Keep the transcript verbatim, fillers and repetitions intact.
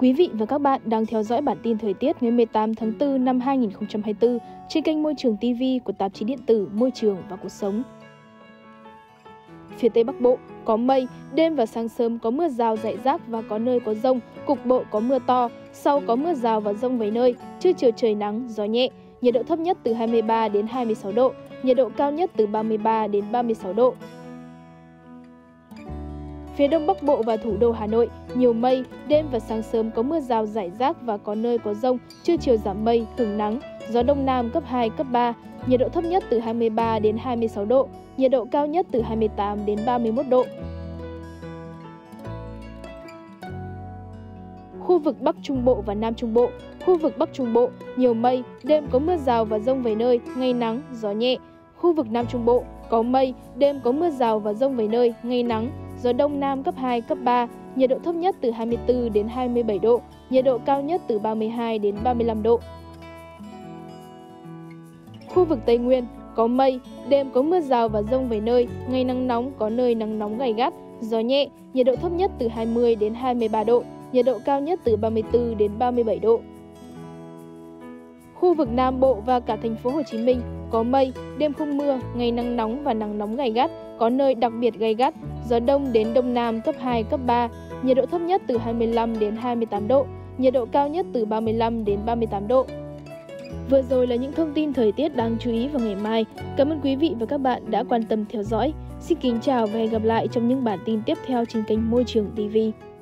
Quý vị và các bạn đang theo dõi bản tin thời tiết ngày mười tám tháng tư năm hai nghìn không trăm hai mươi tư trên kênh Môi trường ti vi của tạp chí điện tử Môi trường và Cuộc sống. Phía Tây Bắc Bộ có mây, đêm và sáng sớm có mưa rào rải rác và có nơi có dông, cục bộ có mưa to, sau có mưa rào và dông vài nơi, trưa chiều trời nắng, gió nhẹ, nhiệt độ thấp nhất từ hai mươi ba đến hai mươi sáu độ, nhiệt độ cao nhất từ ba mươi ba đến ba mươi sáu độ. Phía Đông Bắc Bộ và thủ đô Hà Nội, nhiều mây, đêm và sáng sớm có mưa rào rải rác và có nơi có dông, trưa chiều giảm mây, hửng nắng, gió Đông Nam cấp hai, cấp ba, nhiệt độ thấp nhất từ hai mươi ba đến hai mươi sáu độ, nhiệt độ cao nhất từ hai mươi tám đến ba mươi mốt độ. Khu vực Bắc Trung Bộ và Nam Trung Bộ, khu vực Bắc Trung Bộ, nhiều mây, đêm có mưa rào và dông vài nơi, ngày nắng, gió nhẹ. Khu vực Nam Trung Bộ, có mây, đêm có mưa rào và dông vài nơi, ngày nắng, gió Đông Nam cấp hai, cấp ba, nhiệt độ thấp nhất từ hai mươi tư đến hai mươi bảy độ, nhiệt độ cao nhất từ ba mươi hai đến ba mươi lăm độ. Khu vực Tây Nguyên, có mây, đêm có mưa rào và dông vài nơi, ngày nắng nóng, có nơi nắng nóng gay gắt, gió nhẹ, nhiệt độ thấp nhất từ hai mươi đến hai mươi ba độ, nhiệt độ cao nhất từ ba mươi tư đến ba mươi bảy độ. Khu vực Nam Bộ và cả thành phố Hồ Chí Minh có mây, đêm không mưa, ngày nắng nóng và nắng nóng gay gắt, có nơi đặc biệt gay gắt, gió đông đến đông nam cấp hai, cấp ba, nhiệt độ thấp nhất từ hai mươi lăm đến hai mươi tám độ, nhiệt độ cao nhất từ ba mươi lăm đến ba mươi tám độ. Vừa rồi là những thông tin thời tiết đáng chú ý vào ngày mai. Cảm ơn quý vị và các bạn đã quan tâm theo dõi. Xin kính chào và hẹn gặp lại trong những bản tin tiếp theo trên kênh Môi trường ti vi.